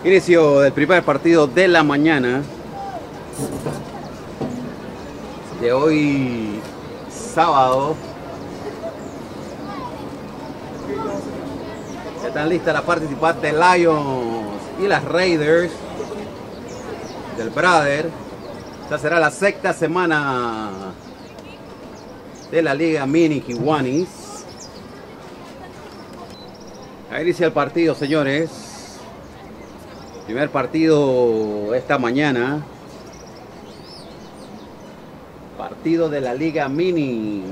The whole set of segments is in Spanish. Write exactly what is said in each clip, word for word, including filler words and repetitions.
Inicio del primer partido de la mañana de hoy sábado. Están listas las participantes Lions y las Raiders del Brother. Esta será la sexta semana de la Liga Mini Kiwanis. Ahí inicia el partido, señores. Primer partido esta mañana. Partido de la Liga Mini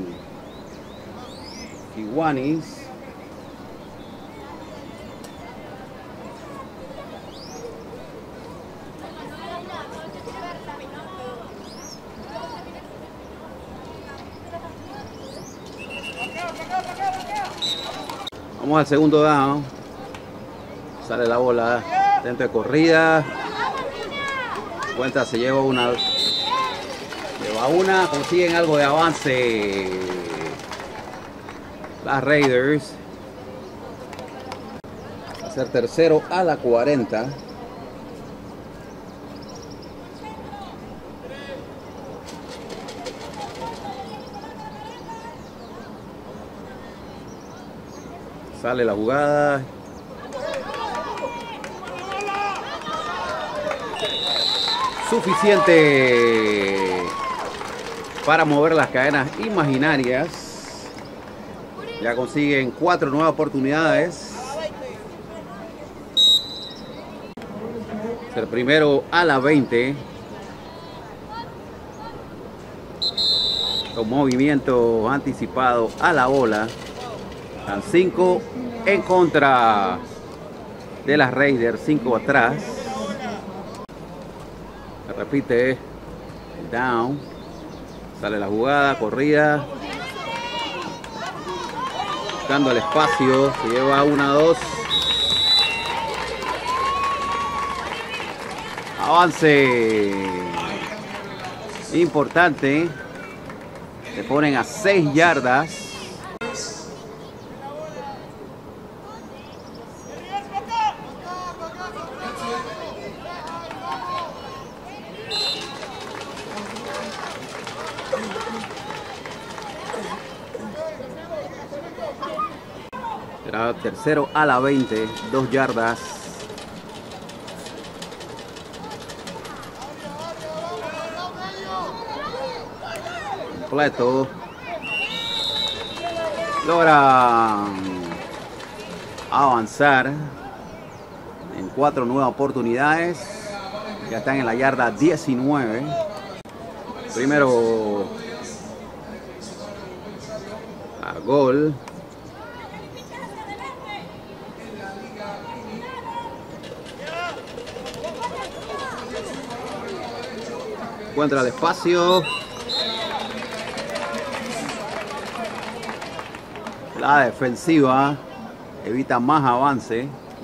Kiwanis. Vamos al segundo down. Sale la bola dentro de corrida. Cuenta, se lleva una. Lleva una. Consiguen algo de avance las Raiders. Va a ser tercero a la cuarenta. Sale la jugada. Suficiente para mover las cadenas imaginarias. Ya consiguen cuatro nuevas oportunidades. El primero a la veinte. Con movimiento anticipado a la bola. Están cinco en contra de las Raiders, cinco atrás. Se repite, down. Sale la jugada, corrida. Buscando el espacio, se lleva una, dos. Avance importante. Se ponen a seis yardas. Será tercero a la veinte, dos yardas. Completo. Logran avanzar en cuatro nuevas oportunidades. Ya están en la yarda diecinueve. Primero a gol. Encuentra el espacio. La defensiva evita más avance.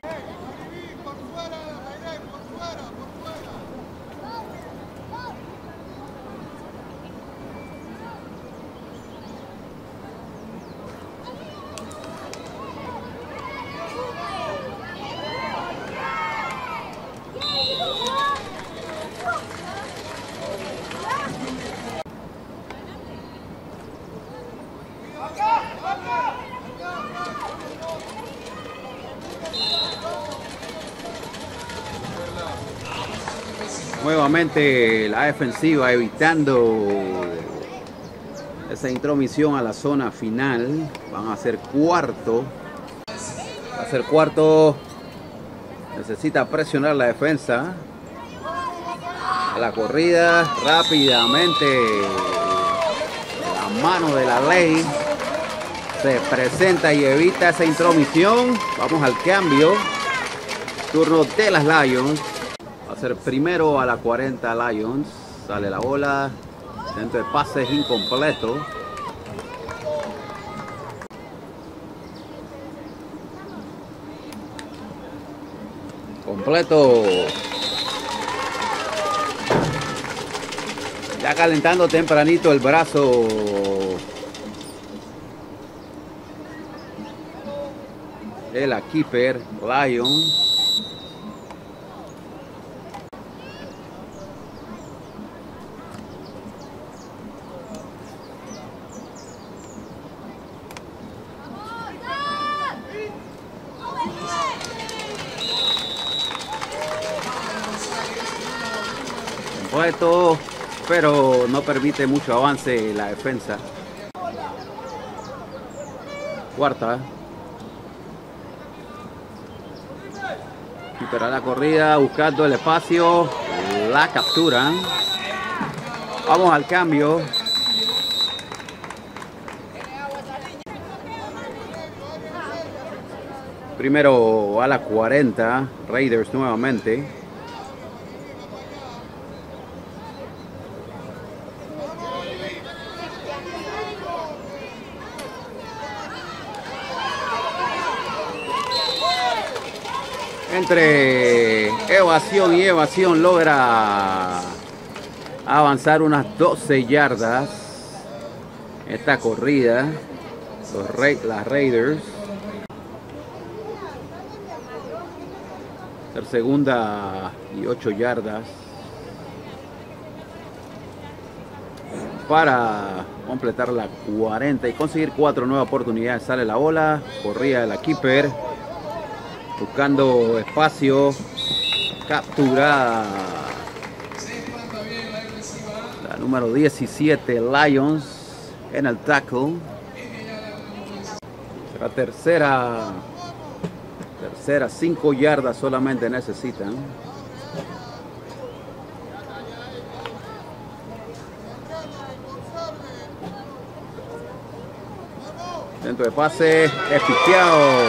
Nuevamente la defensiva evitando esa intromisión a la zona final. Van a ser cuarto. Va a ser cuarto. Necesita presionar la defensa. A la corrida rápidamente. La mano de la ley se presenta y evita esa intromisión. Vamos al cambio. Turno de las Lions. Va a ser primero a la cuarenta Lions. Sale la bola. Dentro de pases incompleto. Completo. Ya calentando tempranito el brazo. De la keeper Lions. completo, pero no permite mucho avance la defensa. Cuarta. Y para la corrida, buscando el espacio, la captura. Vamos al cambio. Primero a la cuarenta, Raiders nuevamente. Entre evasión y evasión logra avanzar unas doce yardas esta corrida, los Ra las Raiders. Ter segunda y ocho yardas para completar la cuarenta y conseguir cuatro nuevas oportunidades. Sale la bola, corría de la keeper, buscando espacio, capturada la número diecisiete, Lions, en el tackle. Será tercera, tercera, cinco yardas solamente necesitan. Dentro de pase, es piqueado.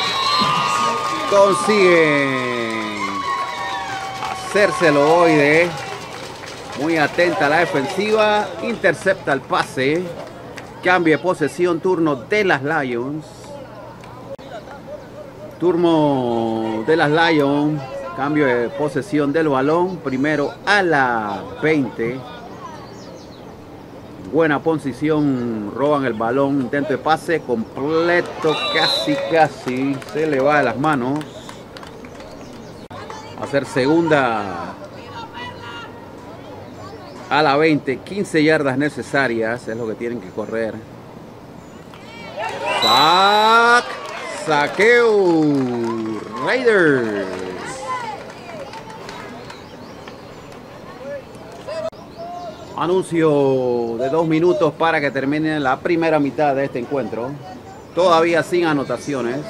Consiguen hacérselo hoy de muy atenta a la defensiva, intercepta el pase, cambio de posesión, turno de las Lions, turno de las Lions, cambio de posesión del balón, primero a la veinte, buena posición, roban el balón, intento de pase completo, casi casi se le va de las manos. Va a ser segunda a la veinte, quince yardas necesarias es lo que tienen que correr. Sac, saqueo, Raiders. Anuncio de dos minutos para que termine la primera mitad de este encuentro. Todavía sin anotaciones.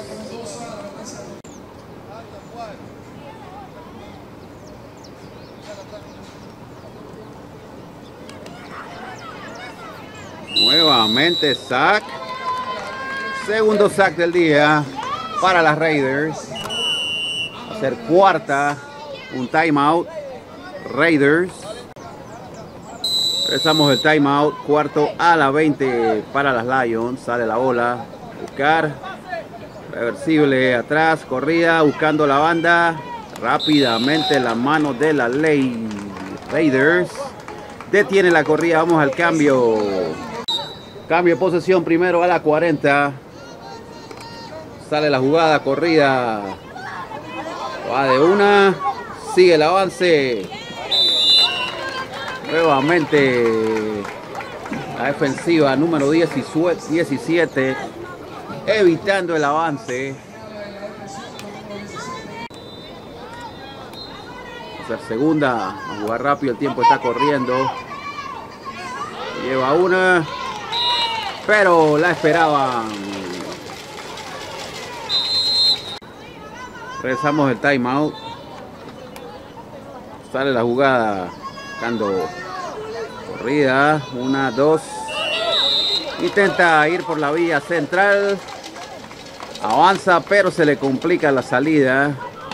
Nuevamente sack. Segundo sack del día para las Raiders. Va a ser cuarta. Un timeout. Raiders. Regresamos el timeout. Cuarto a la veinte para las Lions. Sale la bola. Buscar. Reversible atrás. Corrida. Buscando la banda. Rápidamente la mano de la ley. Raiders. Detiene la corrida. Vamos al cambio. Cambio de posesión primero a la cuarenta. Sale la jugada, corrida. Va de una. Sigue el avance. Nuevamente la defensiva número diecisiete. Evitando el avance. Va a ser segunda. A jugar rápido, el tiempo está corriendo. Lleva una. Pero la esperaban. Regresamos el timeout. Sale la jugada. Buscando corrida. Una, dos. Intenta ir por la vía central. Avanza, pero se le complica la salida.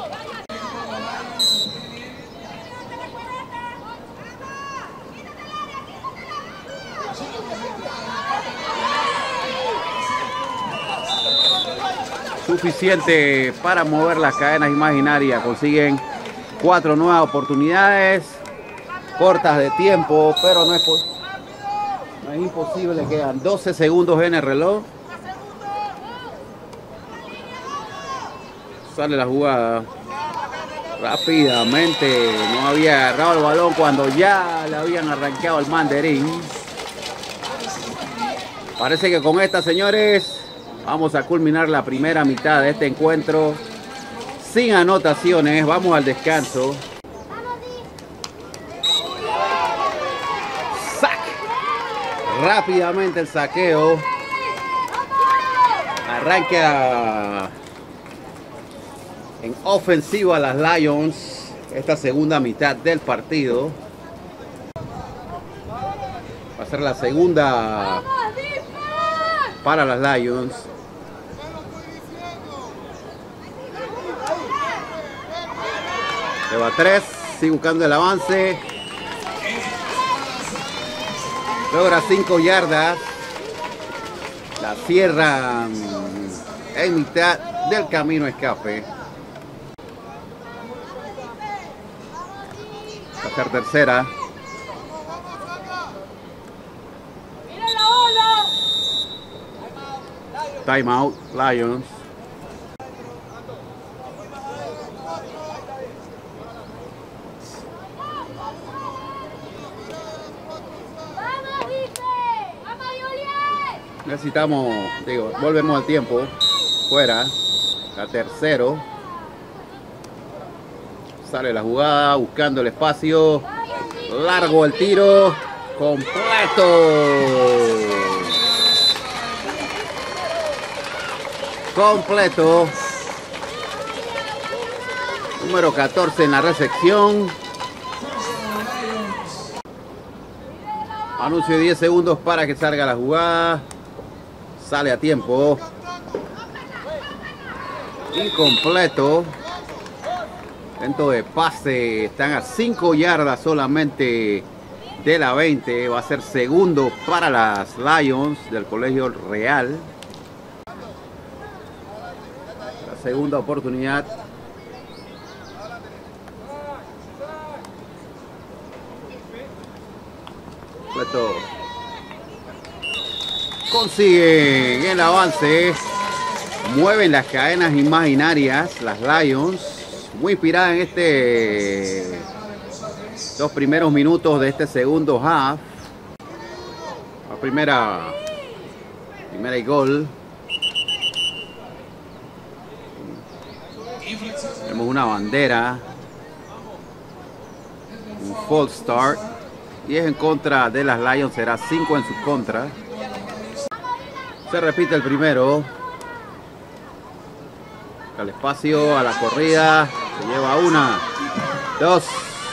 Suficiente para mover las cadenas imaginarias. Consiguen cuatro nuevas oportunidades. Cortas de tiempo, pero no es, no es imposible. Quedan doce segundos en el reloj. Sale la jugada. Rápidamente. No había agarrado el balón cuando ya le habían arrancado el mandarín. Parece que con esta, señores, vamos a culminar la primera mitad de este encuentro sin anotaciones. Vamos al descanso. rápidamente el saqueo. Arranca en ofensiva las Lions esta segunda mitad del partido. Va a ser la segunda para las Lions. Lleva tres, sigue buscando el avance. Logra cinco yardas. La cierran en mitad del camino escape. Va a ser tercera. Timeout, Lions. Necesitamos, digo, volvemos al tiempo. Fuera, la tercero. Sale la jugada, buscando el espacio. Largo el tiro. Completo. Completo. Número catorce en la recepción. Anuncio de diez segundos para que salga la jugada. Sale a tiempo. Incompleto. Intento de pase. Están a cinco yardas solamente de la veinte. Va a ser segundo para las Lions del Colegio Real. La segunda oportunidad. Completo. Consiguen el avance. Mueven las cadenas imaginarias las Lions. Muy inspirada en este los primeros minutos de este segundo half. La primera primera y gol. Tenemos una bandera. Un false start. Y es en contra de las Lions. Será cinco en su contra. Se repite el primero. Al espacio, a la corrida. Se lleva una, dos.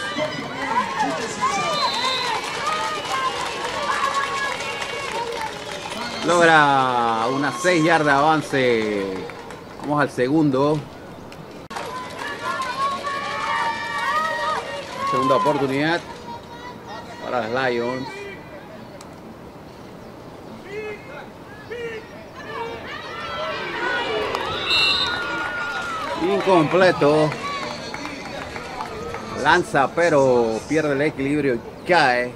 Logra una seis yardas de avance. Vamos al segundo. Segunda oportunidad para las Lions. Incompleto. Lanza pero pierde el equilibrio y cae.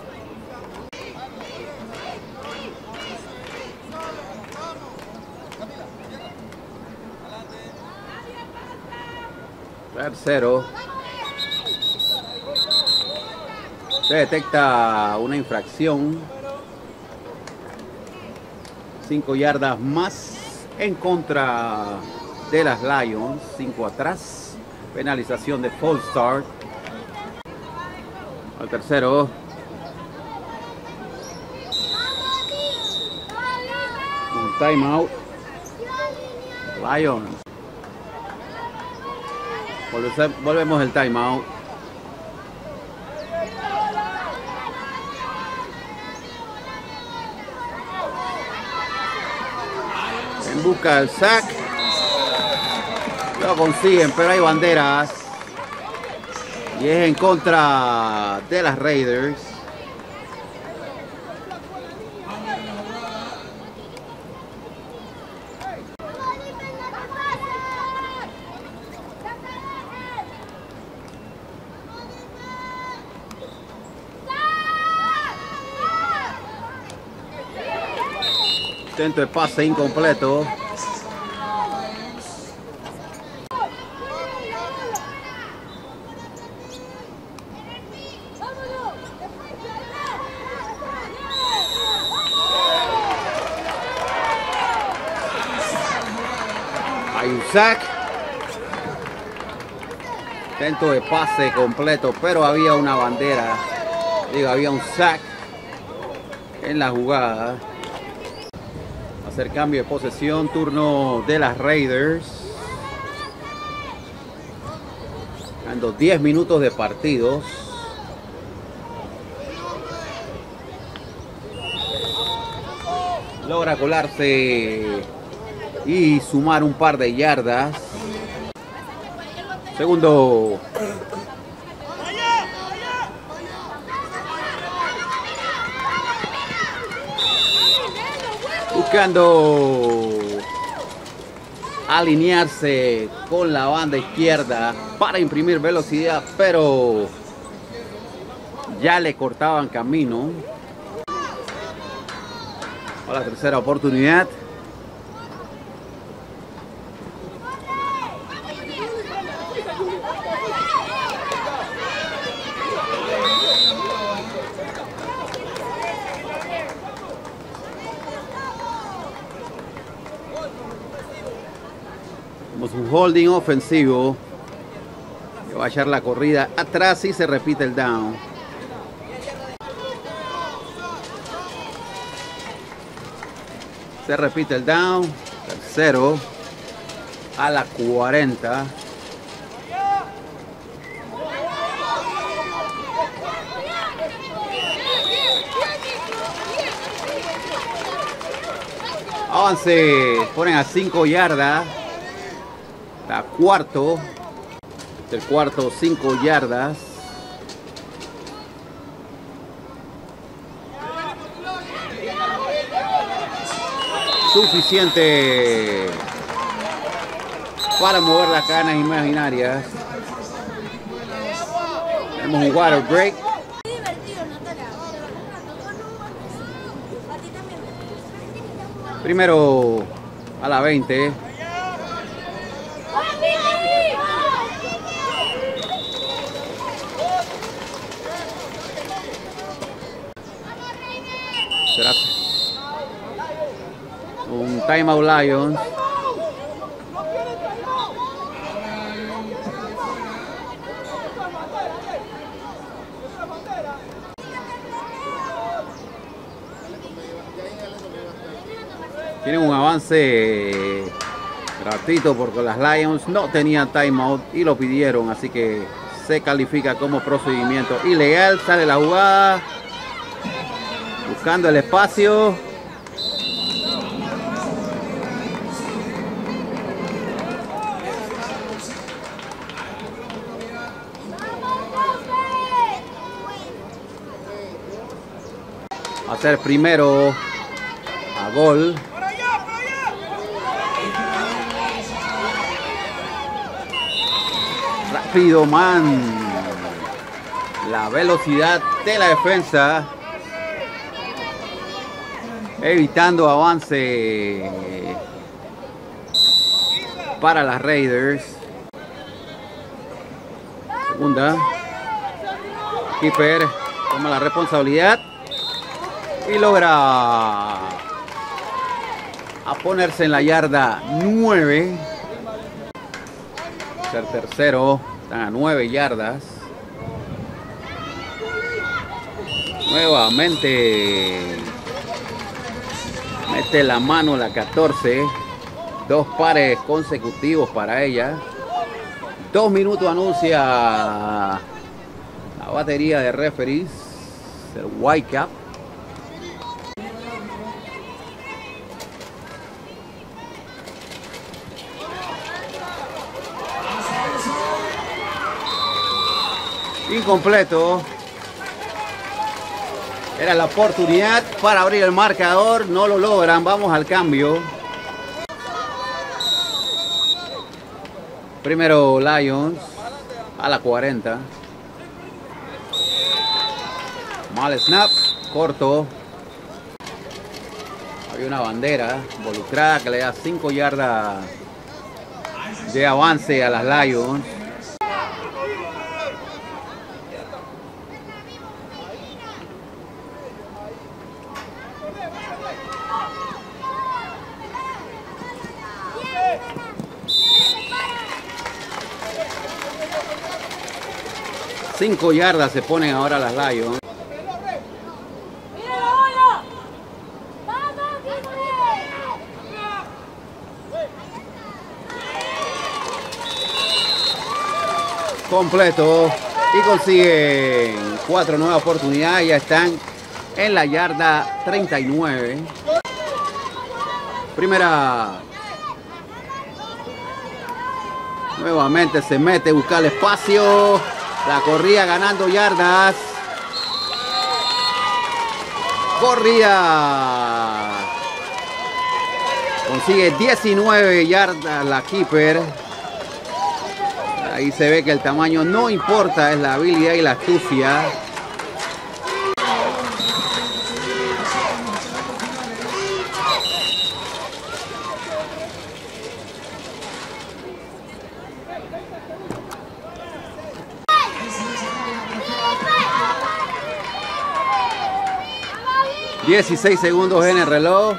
Tercero. Se detecta una infracción. Cinco yardas más en contra de las Lions. Cinco atrás. Penalización de false start. Al tercero. Un timeout. Lions. Volvemos el timeout. En busca del sack. Lo consiguen, pero hay banderas. Y es en contra de las Raiders. Intento de pase incompleto. Hay un sack. Intento de pase completo, pero había una bandera. Digo, había un sack. en la jugada. Hacer cambio de posesión, turno de las Raiders. Dando diez minutos de partidos. Logra colarse y sumar un par de yardas. Segundo. Buscando alinearse con la banda izquierda para imprimir velocidad, pero ya le cortaban camino. A la tercera oportunidad. Tenemos un holding ofensivo que va a echar la corrida atrás y se repite el down. Se repite el down. Tercero a la cuarenta. Avance, ponen a cinco yardas. La cuarto. El cuarto, cinco yardas. Suficiente para mover las cadenas imaginarias. Tenemos un water break. Primero a la veinte. Será un timeout Lions. Tienen un avance ratito porque las Lions no tenían timeout y lo pidieron, así que se califica como procedimiento ilegal. Sale la jugada, buscando el espacio. Va a ser primero a gol. Rápido man. La velocidad de la defensa, evitando avance para las Raiders. Segunda. Keeper toma la responsabilidad y logra a ponerse en la yarda nueve. El tercero, están a nueve yardas. Nuevamente mete la mano la catorce. Dos pares consecutivos para ella. Dos minutos anuncia la batería de referees, el Whitecap. Incompleto. Era la oportunidad para abrir el marcador. No lo logran. Vamos al cambio. Primero Lions a la cuarenta. Mal snap. Corto. Hay una bandera involucrada que le da cinco yardas de avance a las Lions. Cinco yardas se ponen ahora las Lions. completo y consiguen cuatro nuevas oportunidades. Ya están en la yarda treinta y nueve. Primera. Nuevamente se mete a buscar el espacio. La corría ganando yardas. Corría. Consigue diecinueve yardas la keeper. Ahí se ve que el tamaño no importa, es la habilidad y la astucia. dieciséis segundos en el reloj.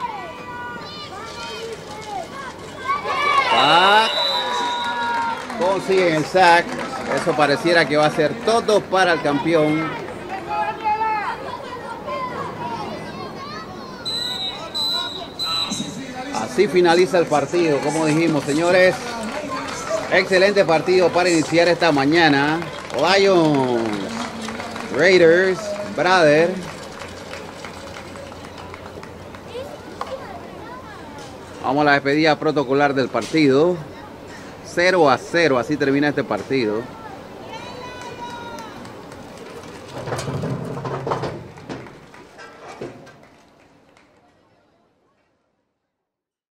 Sack. Consiguen el sack. Eso pareciera que va a ser todo para el campeón. Así finaliza el partido, como dijimos, señores. Excelente partido para iniciar esta mañana. Lions, Raiders, Brother. Vamos a la despedida protocolar del partido. cero a cero, así termina este partido.